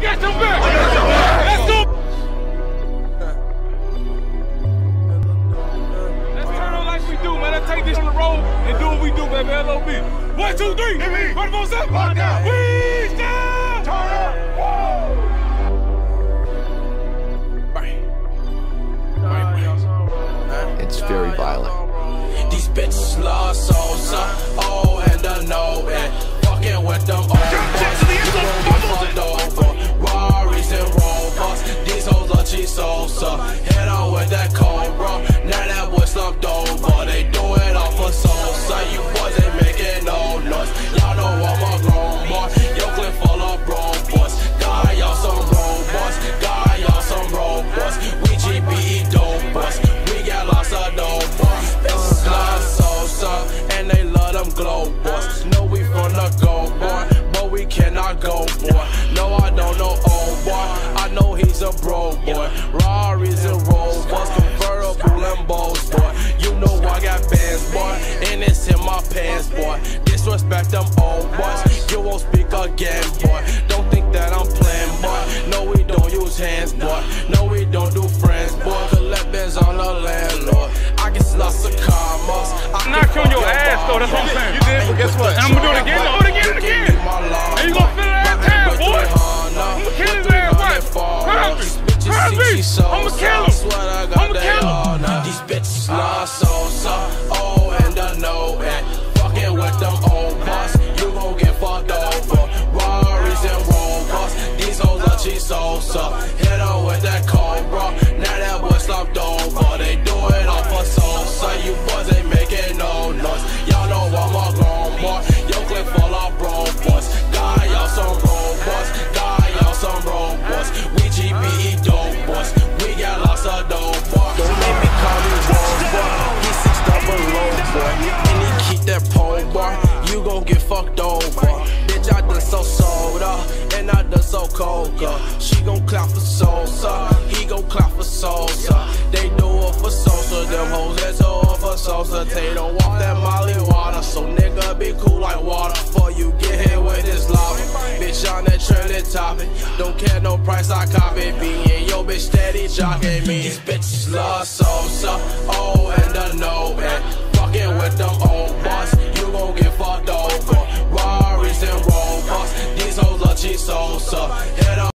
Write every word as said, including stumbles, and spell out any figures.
got your back. Let's go. Let's turn on like we do, man. Let's take this on the road and do what we do, baby. L O B. One, two, three. twenty-four seven. We stand. Turn up. It's very violent. These bitches love salsa, oh and I know it. Fucking with them old boys, you gon' get fucked over. Rarries and Rovers, these hoes are cheese salsa. Hit on with that Cobra, now that boy slumped over. They do it off of salsa, you boys ain't making no noise. Y'all know I'm a grown boy, yo clip full of bro boys. God, y'all some robots, God, y'all some robots. We G B E dope boys, we got lots of dope boys. Bitches love salsa, and they love them glow boys. Know we from the go boy, but we cannot go boy. No, I don't know old boy, I know he's a bro boy. Rarries and Rovers, convertible Lambos boy. You know I got bands boy, and it's in my pants boy. Disrespect them old boys, you won't speak again boy. Don't think that I'm playing boy. No, we don't use hands boy. No, we don't do friends boy. Collect bands on the landlord. I get lots of commas. I'm not on your ass though, that's what I'm saying. You did, but guess what? And I'm gonna do it again, do it again and again. And you gonna feel it every time, boy. I'm gonna kill his ass, what? Perfect. Perfect. I'm gonna kill him. I'm gonna kill him. These bitches love salsa, oh and I know it. Fucking with them old boss, you gon' get fucked over. Rarries and Rovers, these hoes are cheese salsa. Hit on with that Cobra, now that boy slumped over. They do it off of salsa, you boys ain't making no noise. Y'all know I'm a grown boy, yo clip full of bro boys. God, y'all some robots, God, y'all some robots. We G B E dope boys, we got lots of dope boys. Don't make me call me robot, he's six double low boy. And he keep that pole bar, you gon' get fucked over. Bitch, I done so soda, and I done so coca. She gon' clap for salsa, he gon' clap for salsa. They do it for salsa, them hoes that's all for salsa. They don't want that molly water, so nigga be cool like water. Before you get hit with this lava, bitch on that trending topic. Don't care no price, I copy me and yo bitch steady jocking me. These bitches love salsa, oh and I know it. Fucking with them old boss, you gon' get fucked over. Rarries and Rovers, these hoes are cheese salsa. Hit